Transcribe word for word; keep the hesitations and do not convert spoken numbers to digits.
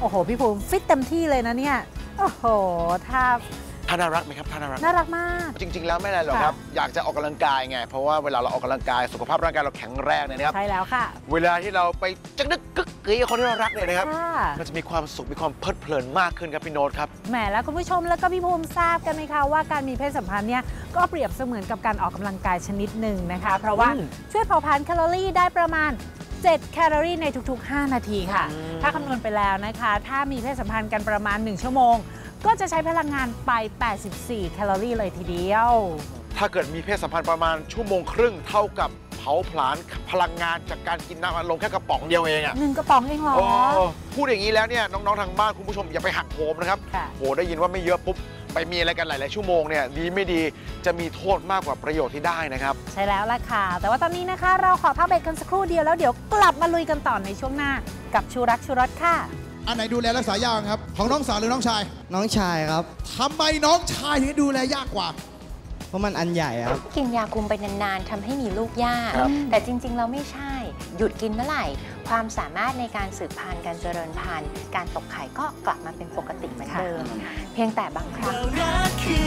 โอ้โหพี่ภูมิฟิตเต็มที่เลยนะเนี่ยโอ้โหถ้าท่าน่ารักไหมครับท่าน่ารักน่ารักมากจริงๆแล้วไม่อะไรหรอกครับอยากจะออกกำลังกายไงเพราะว่าเวลาเราออกกำลังกายสุขภาพร่างกายเราแข็งแรงเนี่ยนะครับใช่แล้วค่ะเวลาที่เราไปจักนึกกึกกีคนที่เรารักเนี่ยนะครับก็จะมีความสุขมีความเพลิดเพลินมากขึ้นครับพี่โน้ตครับแหมแล้วคุณผู้ชมแล้วก็พี่ภูมิทราบกันไหมคะว่าการมีเพศสัมพันธ์เนี่ยก็เปรียบเสมือนกับการออกกำลังกายชนิดหนึ่งนะคะเพราะว่าช่วยเผาผลาญแคลอรี่ได้ประมาณเจ็ดแคลอรี่ในทุกๆห้านาทีค่ะถ้าคำนวณไปแล้วนะคะถ้ามีเพศสัมพันธ์กันประมาณหนึ่งชั่วโมงก็จะใช้พลังงานไปแปดสิบสี่แคลอรี่เลยทีเดียวถ้าเกิดมีเพศสัมพันธ์ประมาณชั่วโมงครึ่งเท่ากับเผาผลาญพลังงานจากการกินน้ำอัดลมแค่กระป๋องเดียวเองอะหนึ่งกระป๋องเองเหรอพูดอย่างนี้แล้วเนี่ยน้องๆทางบ้านคุณผู้ชมอย่าไปหักโหมนะครับโหได้ยินว่าไม่เยอะปุ๊บไปมีอะไรกันหลายๆชั่วโมงเนี่ยดีไม่ดีจะมีโทษมากกว่าประโยชน์ที่ได้นะครับใช่แล้วล่ะค่ะแต่ว่าตอนนี้นะคะเราขอพักเบรกกันสักครู่เดียวแล้วเดี๋ยวกลับมาลุยกันต่อในช่วงหน้ากับชูรักชูรสค่ะอันไหนดูแลรักษายากครับของน้องสาวหรือน้องชายน้องชายครับทำไมน้องชายถึงดูแลยากกว่าเพราะมันอันใหญ่ครับกินยาคุมไปนานๆทำให้มีลูกยากแต่จริงๆเราไม่ใช่หยุดกินเมื่อไหร่ความสามารถในการสืบพันธุ์การเจริญพันธุ์การตกไข่ก็กลับมาเป็นปกติเหมือนเดิมเพียงแต่บางครั้ง